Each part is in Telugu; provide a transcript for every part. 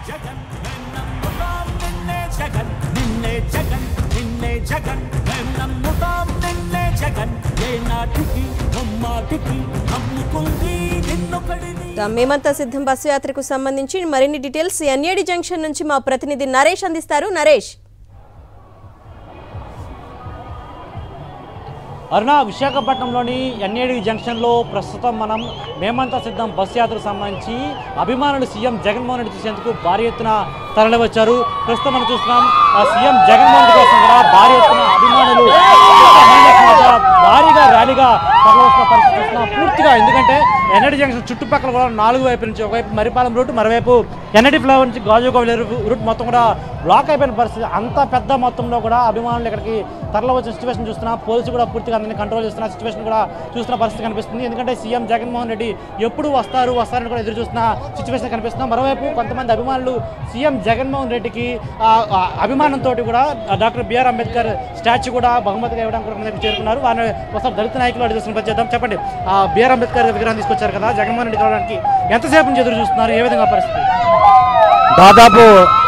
మేమంతా సిద్ధం బస్సు యాత్రకు సంబంధించి మరిన్ని డీటెయిల్స్ ఎన్ఏడి జంక్షన్ నుంచి మా ప్రతినిధి నరేష్ అందిస్తారు. నరేష్. అరుణ, విశాఖపట్నంలోని ఎన్ఏడి జంక్షన్లో ప్రస్తుతం మనం మేమంతా సిద్ధం బస్సు యాత్రకు సంబంధించి అభిమానులు సీఎం జగన్మోహన్ రెడ్డి చూసేందుకు భారీ ఎత్తున తరలి వచ్చారు. ప్రస్తుతం మనం చూస్తున్నాం సీఎం జగన్మోహన్ రెడ్డి కోసం కూడా భారీ ఎత్తున అభిమానులు భారీగా ర్యాలీగా తరలివస్తున్న పరిస్థితి చూస్తున్నాం పూర్తిగా. ఎందుకంటే ఎన్ఏడి జంక్షన్ చుట్టుపక్కల కూడా 4 వైపుల నుంచి, ఒకవైపు మరిపాలెం రూట్, మరోవైపు ఎన్ఏడి ఫ్లైఓవర్ నుంచి గాజువాక రూట్ మొత్తం కూడా బ్లాక్ అయిపోయిన పరిస్థితి. అంత పెద్ద మొత్తంలో కూడా అభిమానులు ఇక్కడికి తరలి వచ్చిన సిచ్యువేషన్ చూస్తున్నాం. పోలీసులు కూడా పూర్తిగా అందరినీ కంట్రోల్ చేస్తున్న సిచ్యువేషన్ కూడా చూస్తున్న పరిస్థితి కనిపిస్తుంది. ఎందుకంటే సీఎం జగన్మోహన్ రెడ్డి ఎప్పుడు వస్తారని కూడా ఎదురు చూస్తున్న సిచ్యువేషన్ కనిపిస్తుంది. మరోవైపు కొంతమంది అభిమానులు సీఎం జగన్మోహన్ రెడ్డికి అభిమానంతో కూడా డాక్టర్ బిఆర్ అంబేద్కర్ స్టాచ్యూ కూడా బహుమతిగా ఇవ్వడానికి కూడా చేరుకున్నారు. వారిని ఒకసారి దళిత నాయకులు అడిగి చూస్తున్న పరిస్థితి. చెప్పండి, బిఆర్ అంబేద్కర్ విగ్రహం తీసుకొచ్చారు కదా, జగన్మోహన్ రెడ్డి కావడానికి ఎంతసేపు నుంచి ఎదురు చూస్తున్నారు? ఏ విధంగా పరిస్థితి? దాదాపు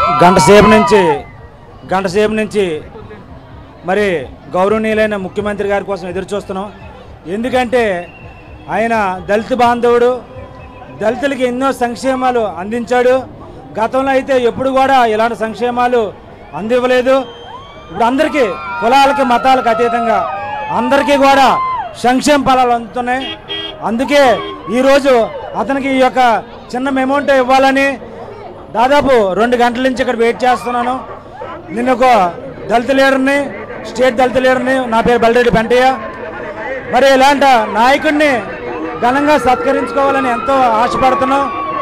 గంట సేపు నుంచి మరి గౌరవనీయులైన ముఖ్యమంత్రి గారి కోసం ఎదురు చూస్తున్నాం. ఎందుకంటే ఆయన దళిత బాంధవుడు, దళితులకి ఎన్నో సంక్షేమాలు అందించాడు. గతంలో అయితే ఎప్పుడు కూడా ఇలాంటి సంక్షేమాలు అందివ్వలేదు. ఇప్పుడు అందరికీ, కులాలకి మతాలకు అతీతంగా అందరికీ కూడా సంక్షేమ ఫలాలు అందుతున్నాయి. అందుకే ఈరోజు అతనికి ఈ యొక్క చిన్న అమౌంట్ ఇవ్వాలని దాదాపు 2 గంటల నుంచి ఇక్కడ వెయిట్ చేస్తున్నాను. నేను ఒక దళిత లీడర్ని, స్టేట్ దళిత లీడర్ని, నా పేరు బల్రెడ్డి పెంటయ్య. మరి ఇలాంటి నాయకుడిని ఘనంగా సత్కరించుకోవాలని ఎంతో ఆశపడుతున్నాం.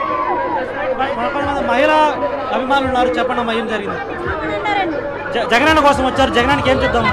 మహిళా అభిమానులు ఉన్నారు, చెప్పండి అమ్మా ఏం జరిగింది? జగనన్న కోసం వచ్చారు, జగనానికి ఏం చెప్తాం?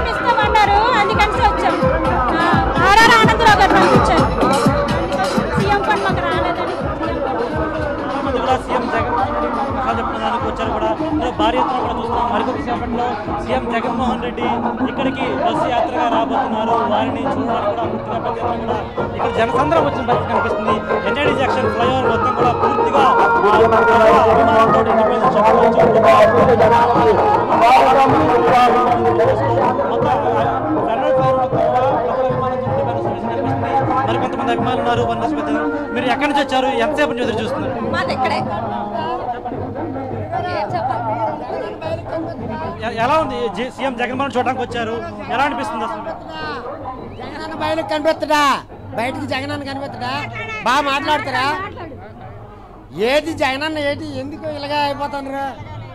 సీఎం జగన్మోహన్ రెడ్డి చెప్తున్నానికి వచ్చారు కూడా భారీ ఎత్తున కూడా చూస్తున్నాం. మరికొద్ది సేపట్లో సీఎం జగన్మోహన్ రెడ్డి ఇక్కడికి బస్సు యాత్రగా రాబోతున్నారు. వారిని చూడడానికి కూడా పూర్తిగా పెద్ద ఎత్తున కూడా ఇక్కడ జనసంద్రం వచ్చిన పరిస్థితి కనిపిస్తుంది. ఎన్ఏడి జంక్షన్ ఫ్లైఓవర్ మొత్తం కూడా పూర్తిగా అభిమానులతో నిండిపోయింది చెప్పవచ్చు. మరి కొంతమంది అభిమానులు ఉన్నారు. మీరు ఎక్కడి నుంచి వచ్చారు? ఎంతసేపు నుంచి ఎదురు చూస్తున్నారు? ఎలా ఉంది? సీఎం జగన్మోహన్ చూడడానికి వచ్చారు, ఎలా అనిపిస్తుంది అసలు? జగనన్న బయటకు కనిపిస్తాడా? బయటకి జగనన్న కనిపిస్తాడా? బాగా మాట్లాడతారా? ఏది జగనన్న ఏంటి, ఎందుకు ఇలాగా అయిపోతున్నారు?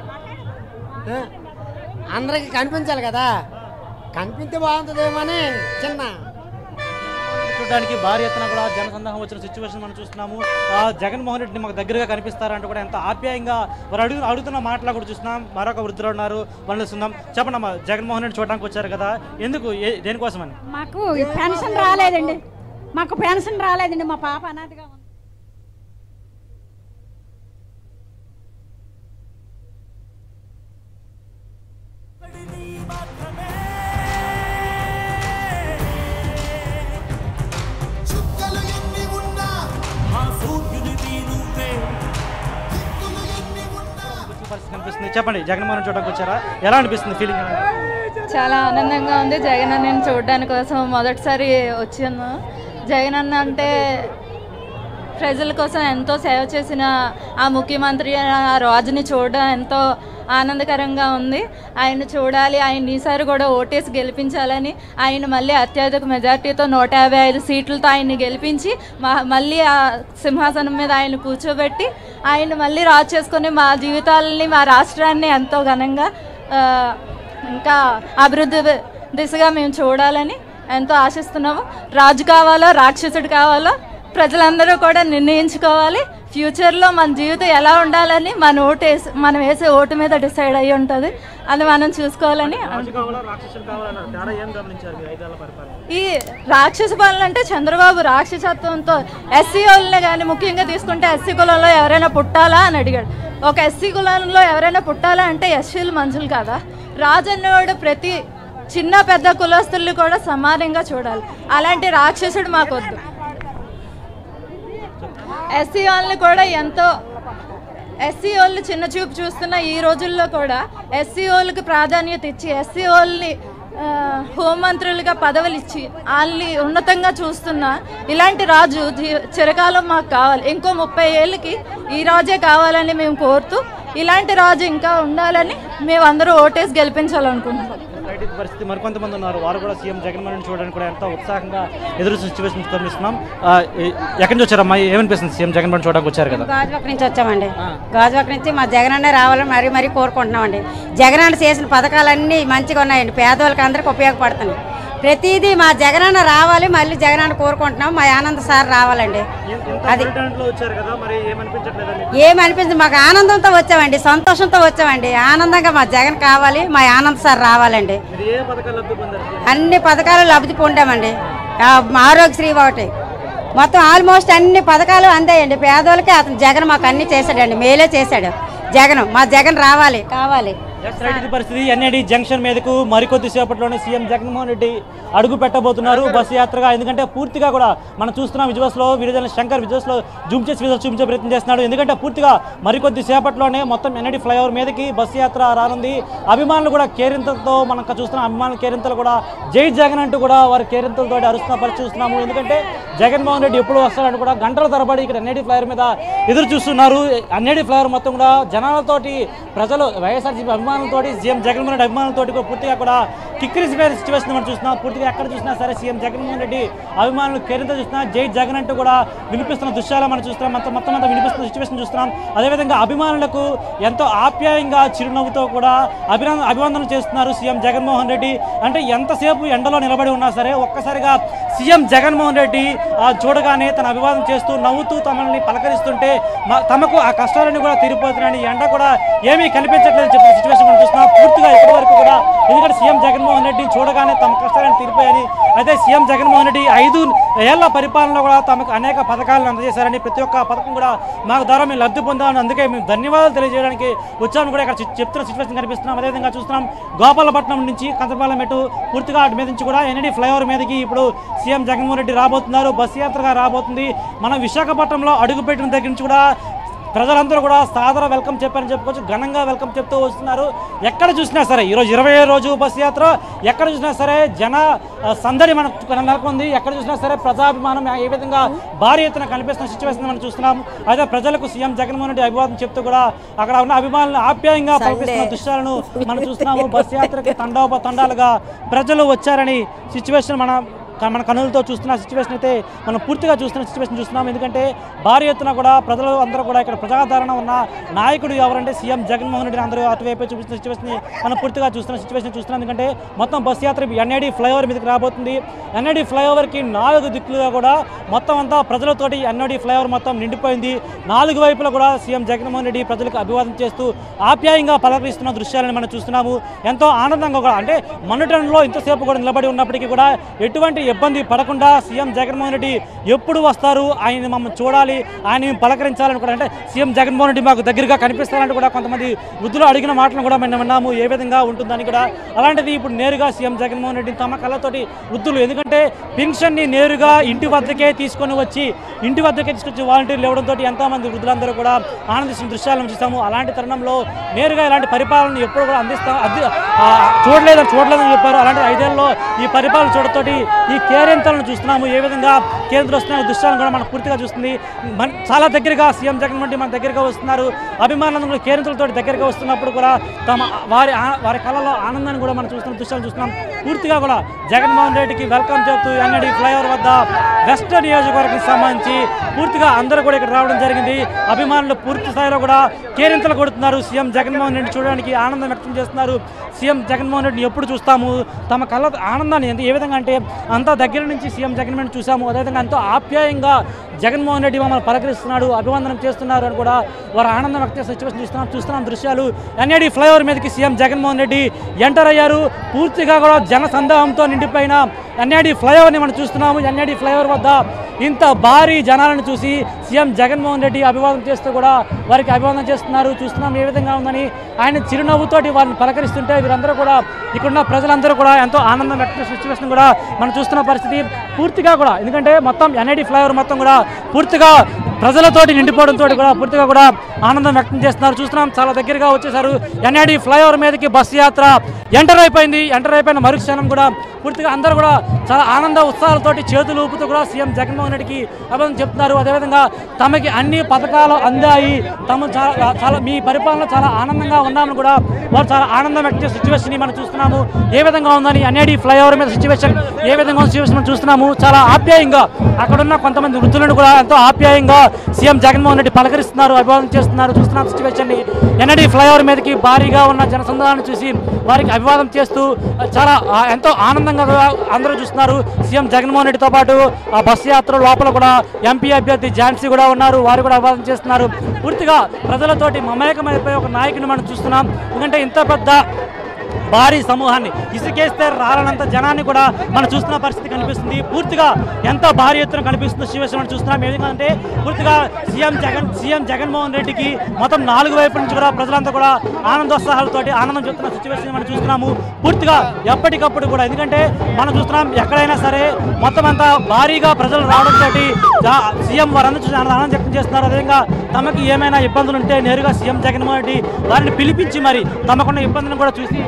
అందరికి కనిపించాలి కదా, కనిపిస్తే బాగుంటుందేమో అని చిన్న చూడడానికి భారీ ఎత్తున కూడా జనసందాహం వచ్చిన సిచ్యువేషన్ మనం చూస్తున్నాము. జగన్మోహన్ రెడ్డిని మాకు దగ్గరగా కనిపిస్తారంటూ కూడా ఎంత ఆప్యాయంగా వారు అడుగుతున్న మాటలు కూడా చూస్తున్నాం. మరొక వృద్ధులు ఉన్నారు, వాళ్ళు చూస్తున్నాం. చెప్పండి అమ్మా, జగన్మోహన్ రెడ్డి చూడడానికి వచ్చారు కదా, ఎందుకు, దేనికోసం అని? మాకు పెన్షన్ రాలేదండి, మా పాప అనాథగా ఉంది. కనిపిస్తుంది. చెప్పండి, జగన్మోహన్ చూడడానికి వచ్చారా, ఎలా అనిపిస్తుంది ఫీలింగ్? చాలా ఆనందంగా ఉంది. జగన్ అన్నని చూడడానికి కోసం మొదటిసారి వచ్చాను. జగన్ అన్న అంటే ప్రజల కోసం ఎంతో సేవ చేసిన ఆ ముఖ్యమంత్రి, ఆ రాజుని చూడడం ఎంతో ఆనందకరంగా ఉంది. ఆయన చూడాలి, ఆయన ఈసారి కూడా ఓటేసి గెలిపించాలని, ఆయన మళ్ళీ అత్యధిక మెజార్టీతో 155 సీట్లతో ఆయన్ని గెలిపించి మళ్ళీ ఆ సింహాసనం మీద ఆయన కూర్చోబెట్టి ఆయన మళ్ళీ రాజు చేసుకొని మా జీవితాలని, మా రాష్ట్రాన్ని ఎంతో ఘనంగా ఇంకా అభివృద్ధి దిశగా మేము చూడాలని ఎంతో ఆశిస్తున్నాము. రాజు కావాలో రాక్షసుడు కావాలో ప్రజలందరూ కూడా నిర్ణయించుకోవాలి. ఫ్యూచర్లో మన జీవితం ఎలా ఉండాలని మనం వేసే ఓటు మీద డిసైడ్ అయ్యి ఉంటుంది. అది మనం చూసుకోవాలని. ఈ రాక్షస పాలన అంటే చంద్రబాబు రాక్షసత్వంతో ఎస్సీ వాళ్ళని కానీ ముఖ్యంగా తీసుకుంటే ఎస్సీ కులంలో ఎవరైనా పుట్టాలా అని అడిగాడు. ఒక ఎస్సీ కులంలో ఎవరైనా పుట్టాలా అంటే ఎస్సీలు మనుషులు కాదా? రాజు అనేవాడు ప్రతి చిన్న పెద్ద కులస్తుల్ని కూడా సమానంగా చూడాలి. అలాంటి రాక్షసుడు మాకొద్దు. ఎస్సీ వాళ్ళని కూడా ఎంతో ఎస్సీ వాళ్ళు చిన్న చూపు చూస్తున్న ఈ రోజుల్లో కూడా ఎస్సీ వాళ్ళకి ప్రాధాన్యత ఇచ్చి ఎస్సీ వాళ్ళని హోంమంత్రులుగా పదవులు ఇచ్చి వాళ్ళని ఉన్నతంగా చూస్తున్న ఇలాంటి రాజు చిరకాలం మాకు కావాలి. ఇంకో 30 ఏళ్ళకి ఈ రాజే కావాలని మేము కోరుతూ ఇలాంటి రాజు ఇంకా ఉండాలని మేమందరూ ఓటేసి గెలిపించాలనుకుంటున్నాం. పరిస్థితి మరికొంతమంది ఉన్నారు, వారు కూడా సీఎం జగన్మోహన్ రెడ్డి చూడడానికి కూడా ఎంతో ఉత్సాహంగా ఎదురు సిచ్యువేషన్ కనిపిస్తున్నాం. ఎక్కడి నుంచి వచ్చారమ్మా, ఏమనిపిస్తుంది సీఎం జగన్మోహన్ చూడడానికి వచ్చారు కదా? గాజువాక నుంచి వచ్చామండి. గాజువాక నుంచి మా జగన్ అన్నే రావాలని మరీ కోరుకుంటున్నామండి. జగన్ అన్న చేసిన పథకాలన్నీ మంచిగా ఉన్నాయండి, పేదవాళ్ళకి అందరికీ ఉపయోగపడుతున్నాయి. ప్రతిదీ మా జగనన్న రావాలి, మళ్ళీ జగనన్న కోరుకుంటున్నాం. మా ఆనంద్ సార్ రావాలండి. అది ఏమనిపించింది, మాకు ఆనందంతో వచ్చామండి, సంతోషంతో వచ్చామండి. ఆనందంగా మా జగన్ కావాలి, మా ఆనంద్ సార్ రావాలండి. అన్ని పథకాలు లబ్ధి పొందామండి. ఆరోగ్యశ్రీ ఒకటి మొత్తం ఆల్మోస్ట్ అన్ని పథకాలు అందాయండి పేదవాళ్ళకి. అతను జగన్ మాకు అన్ని చేశాడండి, మేలే చేశాడు జగన్. మా జగన్ రావాలి, కావాలి. పరిస్థితి ఎన్ఏడి జంక్షన్ మీదకు మరికొద్ది సేపట్లోనే సీఎం జగన్మోహన్ రెడ్డి అడుగు పెట్టబోతున్నారు బస్సు యాత్రగా. ఎందుకంటే పూర్తిగా కూడా మనం చూస్తున్నాం విజువల్స్లో, వీడియో శంకర్ విజువల్స్లో జూమ్ చేసి విజువల్స్ చూపించే ప్రయత్నం చేస్తున్నాడు. ఎందుకంటే పూర్తిగా మరికొద్ది సేపట్లోనే మొత్తం ఎన్ఏడి ఫ్లైఓవర్ మీదకి బస్సు యాత్ర రానుంది. అభిమానులు కూడా కేరింతలతో మనం చూస్తున్నాం, అభిమానుల కేరింతలు కూడా జై జగన్ అంటూ కూడా వారి కేరింతలతో అరుస్తున్న పరిస్థితి చూస్తున్నాము. ఎందుకంటే జగన్మోహన్ రెడ్డి ఎప్పుడు వస్తారంటూ కూడా గంటల తరబడి ఇక్కడ ఎన్ఏడి ఫ్లైఓవర్ మీద ఎదురు చూస్తున్నారు. ఎన్ఏడి ఫ్లైఓవర్ మొత్తం కూడా జనాలతోటి, ప్రజలు, వైఎస్ఆర్సీపీ అభిమానులతోటి, సీఎం జగన్మోహన్ రెడ్డి అభిమానులతోటి పూర్తిగా కూడా కిక్కిరిసిపోయిన సిచ్యువేషన్ మనం చూస్తున్నాం. పూర్తిగా ఎక్కడ చూసినా సరే సీఎం జగన్మోహన్ రెడ్డి అభిమానులు కేరింత చూస్తున్నా, జై జగన్ అంటూ కూడా వినిపిస్తున్న దృశ్యాలు మనం చూస్తున్నాం. మొత్తం అంతా వినిపిస్తున్న సిచ్యువేషన్ చూస్తున్నాం. అదేవిధంగా అభిమానులకు ఎంతో ఆప్యాయంగా చిరునవ్వుతో కూడా అభివందనలు చేస్తున్నారు సీఎం జగన్మోహన్ రెడ్డి. అంటే ఎంతసేపు ఎండలో నిలబడి ఉన్నా సరే ఒక్కసారిగా సీఎం జగన్మోహన్ రెడ్డి చూడగానే తన అభివాదం చేస్తూ నవ్వుతూ తమని పలకరిస్తుంటే తమకు ఆ కష్టాలన్నీ కూడా తీరిపోతున్నాయని, ఎండ కూడా ఏమీ కనిపించట్లేదని చెప్పిన సిచ్యువేషన్ మనం చూస్తున్నాం. పూర్తిగా ఇప్పటి వరకు కూడా ఎందుకంటే సీఎం జగన్మోహన్ రెడ్డి చూడగానే తమ కష్టాలను తీరిపోయాయని, అయితే సీఎం జగన్మోహన్ రెడ్డి 5 ఏళ్ల పరిపాలనలో కూడా తమకు అనేక పథకాలను అందజేశారని, ప్రతి ఒక్క పథకం కూడా మాకు ద్వారా మేము లబ్ధి పొందామని, అందుకే మేము ధన్యవాదాలు తెలియజేయడానికి వచ్చామని కూడా ఇక్కడ చెప్తున్న సిచ్యువేషన్ కనిపిస్తున్నాం. అదేవిధంగా చూస్తున్నాం గోపాలపట్నం నుంచి కంచపాలెం మెట్టు పూర్తిగా అటు మీద నుంచి కూడా ఎన్ఏడి ఫ్లైఓవర్ మీదకి ఇప్పుడు సీఎం జగన్మోహన్ రెడ్డి రాబోతున్నారు, బస్సు యాత్రగా రాబోతుంది. మనం విశాఖపట్నంలో అడుగుపెట్టిన దగ్గర నుంచి కూడా ప్రజలందరూ కూడా సాదర వెల్కమ్ చెప్పారని చెప్పుకోవచ్చు, ఘనంగా వెల్కమ్ చెప్తూ వస్తున్నారు. ఎక్కడ చూసినా సరే ఈరోజు 20వ రోజు బస్సు యాత్ర, ఎక్కడ చూసినా సరే జన సందడి మనకు నెలకొంది. ఎక్కడ చూసినా సరే ప్రజాభిమానం ఏ విధంగా భారీ ఎత్తున కనిపిస్తున్న సిచ్యువేషన్ మనం చూస్తున్నాం. అయితే ప్రజలకు సీఎం జగన్మోహన్ రెడ్డి అభివాదం చెప్తూ కూడా అక్కడ ఉన్న అభిమానులను ఆప్యాయంగా పలికిస్తున్న దృశ్యాలను మనం చూస్తున్నాము. బస్సు యాత్రకి తండాలుగా ప్రజలు వచ్చారని సిచ్యువేషన్ మన కనులతో చూస్తున్న సిచ్యువేషన్ అయితే మనం పూర్తిగా చూస్తున్న సిచ్యువేషన్ చూస్తున్నాం. ఎందుకంటే భారీ ఎత్తున కూడా ప్రజలు అందరూ కూడా ఇక్కడ ప్రజాదరణ ఉన్న నాయకుడు ఎవరంటే సీఎం జగన్మోహన్ రెడ్డిని అందరూ అటువైపు చూపిస్తున్న సిచ్యువేషన్ మనం పూర్తిగా చూస్తున్న సిచ్యువేషన్ చూస్తున్నాం. ఎందుకంటే మొత్తం బస్సు యాత్ర ఎన్ఏడి ఫ్లైఓవర్ మీదకి రాబోతుంది. ఎన్ఏడి ఫ్లైఓవర్కి 4 దిక్కులుగా కూడా మొత్తం అంతా ప్రజలతోటి ఎన్ఏడి ఫ్లైఓవర్ మొత్తం నిండిపోయింది. 4 వైపులా కూడా సీఎం జగన్మోహన్ రెడ్డి ప్రజలకు అభివాదం చేస్తూ ఆప్యాయంగా పలకరిస్తున్న దృశ్యాలను మనం చూస్తున్నాము. ఎంతో ఆనందంగా కూడా, అంటే మన్నుటంలో ఇంతసేపు కూడా నిలబడి ఉన్నప్పటికీ కూడా ఎటువంటి ఇబ్బంది పడకుండా సీఎం జగన్మోహన్ రెడ్డి ఎప్పుడు వస్తారు, ఆయన మమ్మల్ని చూడాలి, ఆయన పలకరించాలని కూడా, అంటే సీఎం జగన్మోహన్ రెడ్డి మాకు దగ్గరగా కనిపిస్తారని కూడా కొంతమంది వృద్ధులు అడిగిన మాటలను కూడా మేము విన్నాము, ఏ విధంగా ఉంటుందని కూడా. అలాంటిది ఇప్పుడు నేరుగా సీఎం జగన్మోహన్ రెడ్డి తమ కళ్ళతోటి వృద్ధులు, ఎందుకంటే పెన్షన్ని నేరుగా ఇంటి వద్దకే తీసుకొచ్చి వాలంటీర్లు ఇవ్వడంతో ఎంతోమంది వృద్ధులందరూ కూడా ఆనందిస్తున్న దృశ్యాలను చూస్తాము. అలాంటి తరుణంలో నేరుగా ఇలాంటి పరిపాలన ఎప్పుడు కూడా చూడలేదని చెప్పారు. అలాంటి 5 ఏళ్ళలో ఈ పరిపాలన చూడతోటి ఈ కేరింతలను చూస్తున్నాము. ఏ విధంగా కేంద్రం వస్తున్న దృశ్యాలను కూడా మనం పూర్తిగా చూస్తుంది. చాలా దగ్గరగా సీఎం జగన్మోహన్ రెడ్డి మన దగ్గరగా వస్తున్నారు. అభిమానులందరూ కూడా కేరింతలతో దగ్గరగా వస్తున్నప్పుడు కూడా వారి కళలో ఆనందాన్ని కూడా మనం చూస్తున్న దృశ్యాలు చూస్తున్నాం. పూర్తిగా కూడా జగన్మోహన్ రెడ్డికి వెల్కమ్ చెప్తూ ఎన్ఏడి ఫ్లైఓవర్ వద్ద వెస్ట్ నియోజకవర్గానికి సంబంధించి పూర్తిగా అందరూ కూడా ఇక్కడ రావడం జరిగింది. అభిమానులు పూర్తి స్థాయిలో కూడా కేరింతలు కొడుతున్నారు. సీఎం జగన్మోహన్ రెడ్డి చూడడానికి ఆనందం వ్యక్తం చేస్తున్నారు. సీఎం జగన్మోహన్ రెడ్డిని ఎప్పుడు చూస్తాము, తమ కళ్ళ ఆనందాన్ని ఏ విధంగా అంటే అంత దగ్గర నుంచి సీఎం జగన్మోహన్ రెడ్డి చూసాము. అదేవిధంగా ఎంతో ఆప్యాయంగా జగన్మోహన్ రెడ్డి మమ్మల్ని పలకరిస్తున్నాడు, అభివందనం చేస్తున్నారు అని కూడా వారు ఆనందం వ్యక్తం సిచ్యువేషన్ చూస్తున్నాం దృశ్యాలు. ఎన్ఏడి ఫ్లైఓవర్ మీదకి సీఎం జగన్మోహన్ రెడ్డి ఎంటర్ అయ్యారు. పూర్తిగా కూడా జన సందోహంతో నిండిపోయిన ఎన్ఏడి ఫ్లైఓవర్ని మనం చూస్తున్నాము. ఎన్ఏడి ఫ్లైఓవర్ వద్ద ఇంత భారీ జనాలను చూసి సీఎం జగన్మోహన్ రెడ్డి అభివాదం చేస్తూ కూడా వారికి అభివాదం చేస్తున్నారు. చూస్తున్నాం ఏ విధంగా ఉందని. ఆయన చిరునవ్వుతోటి వారిని పలకరిస్తుంటే వీరందరూ కూడా, ఇక్కడున్న ప్రజలందరూ కూడా ఎంతో ఆనందం వ్యక్తం సిచ్యువేషన్ కూడా మనం చూస్తున్న పరిస్థితి పూర్తిగా కూడా. ఎందుకంటే మొత్తం ఎన్ఏడి ఫ్లైఓవర్ మొత్తం కూడా పూర్తిగా ప్రజలతోటి నిండిపోవడంతో కూడా పూర్తిగా కూడా ఆనందం వ్యక్తం చేస్తున్నారు. చూస్తున్నాం చాలా దగ్గరగా వచ్చేసారు. ఎన్ఐడి ఫ్లైఓవర్ మీదకి బస్సు యాత్ర ఎంటర్ అయిపోయిన మరుక్షణం కూడా పూర్తిగా అందరూ కూడా చాలా ఆనంద ఉత్సాహాలతోటి చేతులు ఊపుతూ కూడా సీఎం జగన్మోహన్ రెడ్డికి అభినందన చెప్తున్నారు. అదేవిధంగా తమకి అన్ని పథకాలు అందాయి, తమ చాలా మీ పరిపాలన చాలా ఆనందంగా ఉన్నామని కూడా వారు చాలా ఆనందం వ్యక్తం చేసే సిచ్యువేషన్ మనం చూస్తున్నాము. ఏ విధంగా ఉందని ఎన్ఐడి ఫ్లైఓవర్ మీద సిచ్యువేషన్ ఏ విధంగా ఉన్న సిచ్యువేషన్ మనం చూస్తున్నాము. చాలా ఆప్యాయంగా అక్కడున్న కొంతమంది వృద్ధులను కూడా ఎంతో ఆప్యాయంగా సీఎం జగన్మోహన్ రెడ్డి పలకరిస్తున్నారు, అభివాదం చేస్తున్నారు. చూస్తున్నాం సిచ్యువేషన్ని. ఎన్ఐడి ఫ్లైఓవర్ మీదకి భారీగా ఉన్న జనసంద్రాన్ని చూసి వారికి అభివాదం చేస్తూ చాలా ఎంతో ఆనందంగా అందరూ చూస్తున్నారు. సీఎం జగన్మోహన్ రెడ్డితో పాటు ఆ బస్సు యాత్ర లోపల కూడా ఎంపీ అభ్యర్థి ఝాన్సీ కూడా ఉన్నారు, వారు కూడా అభివాదం చేస్తున్నారు. పూర్తిగా ప్రజలతోటి మమేకమైపోయి ఒక నాయకుని మనం చూస్తున్నాం. ఎందుకంటే ఇంత పెద్ద భారీ సమూహాన్ని ఇసుకేస్తే రాలనంత జనాన్ని కూడా మనం చూస్తున్న పరిస్థితి కనిపిస్తుంది. పూర్తిగా ఎంత భారీ ఎత్తున కనిపిస్తుందో సిచ్యువేషన్ మనం చూస్తున్నాం. ఎందుకంటే పూర్తిగా సీఎం జగన్మోహన్ రెడ్డికి మొత్తం 4 వైపుల నుంచి కూడా ప్రజలంతా కూడా ఆనందోత్సాహాలతోటి ఆనందం చెప్తున్న సిచ్యువేషన్ మనం చూస్తున్నాము. పూర్తిగా ఎప్పటికప్పుడు కూడా ఎందుకంటే మనం చూస్తున్నాం ఎక్కడైనా సరే మొత్తం అంతా భారీగా ప్రజలు రావడంతో సీఎం వారందరూ చూసి ఆనందం వ్యక్తం చేస్తున్నారు. అదేవిధంగా తమకి ఏమైనా ఇబ్బందులు ఉంటే నేరుగా సీఎం జగన్మోహన్ రెడ్డి వారిని పిలిపించి మరి తమకున్న ఇబ్బందులను కూడా చూసి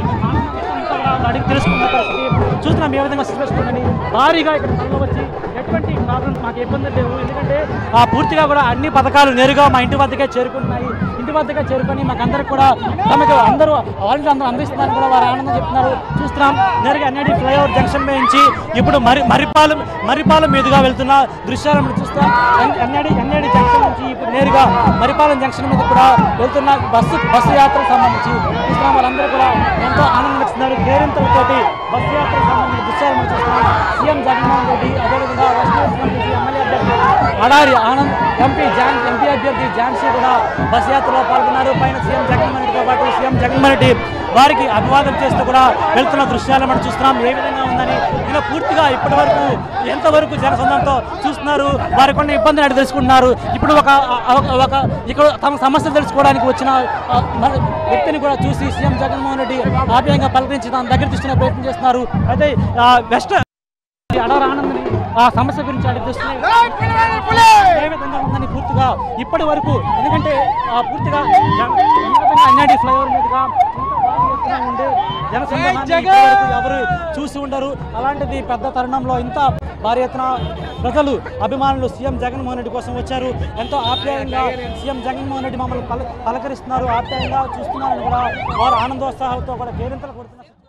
అడిగి తెలుసుకున్న పరిస్థితి చూస్తున్నాం. ఏ విధంగా సిచ్యువేషన్ ఉందని భారీగా ఇక్కడ ప్రజలు వచ్చి ఎటువంటి ప్రాబ్లమ్స్ మాకు ఇబ్బందులు లేవు. ఎందుకంటే పూర్తిగా కూడా అన్ని పథకాలు నేరుగా మా ఇంటి వద్దకే చేరుకుంటున్నాయి. ఇంటి వద్దకే చేరుకొని మాకందరికి కూడా తమకు అందరూ అందరూ అందిస్తున్నారని కూడా వారు ఆనందం చెప్తున్నారు. చూస్తున్నాం నేరుగా ఎన్ఐడి ఫ్లైఓవర్ జంక్షన్ నుంచి ఇప్పుడు మరిపాలెం మీదుగా వెళ్తున్న దృశ్యాలను చూస్తాం. ఎన్ఐడి జంక్షన్ నుంచి ఇప్పుడు నేరుగా మరిపాలెం జంక్షన్ మీద కూడా వెళ్తున్న బస్సు యాత్రకు సంబంధించి చూస్తున్నాం. వాళ్ళందరూ కూడా ఎంతో ఆనందం ఇస్తున్నారు. కేరింతలతోటి బస్సు యాత్రకు సంబంధించిన దృశ్యాలను చూస్తున్నాం. సీఎం జగన్మోహన్ రెడ్డి అదేవిధంగా ఎమ్మెల్యే అభ్యర్థి అడారి ఆనంద్ ఎంపీ అభ్యర్థి ఝాన్సీ కూడా బస్సు యాత్రలో పాల్గొన్నారు. పైన సీఎం జగన్మోహన్ రెడ్డితో పాటు సీఎం జగన్మోహన్ రెడ్డి వారికి అభివాదం చేస్తూ కూడా వెళ్తున్న దృశ్యాలు మనం చూస్తున్నాం. ఏ విధంగా ఉందని ఇలా పూర్తిగా ఇప్పటి వరకు ఎంతవరకు జనసంద్రంతో చూస్తున్నారు, వారికి కొన్ని ఇబ్బందులు అడిగి తెలుసుకుంటున్నారు. ఇప్పుడు ఇక్కడ తమ సమస్యలు తెలుసుకోవడానికి వచ్చిన వ్యక్తిని కూడా చూసి సీఎం జగన్మోహన్ రెడ్డి ఆప్యాయంగా పలకరించి తన దగ్గర తీసుకునే ప్రయత్నం చేస్తున్నారు. అయితే వెస్ట్ అడారి ఆనందని ఆ సమస్య గురించి అడిగిస్తున్నాయి. ఏ విధంగా ఉందని పూర్తిగా ఇప్పటి వరకు ఎందుకంటే పూర్తిగా ఎన్ఐడి ఫ్లైఓవర్ మీదుగా ఉండే జనసంద్రాన్ని ఎవరు చూసి ఉండరు. అలాంటిది పెద్ద తరుణంలో ఇంత భారీ ఎత్తున ప్రజలు అభిమానులు సీఎం జగన్మోహన్ రెడ్డి కోసం వచ్చారు. ఎంతో ఆప్యాయంగా సీఎం జగన్మోహన్ రెడ్డి మమ్మల్ని పలకరిస్తున్నారు, ఆప్యాయంగా చూస్తున్నారని కూడా వారు ఆనందోత్సాహాలతో కూడా కేరింతలు కొడుతున్నారు.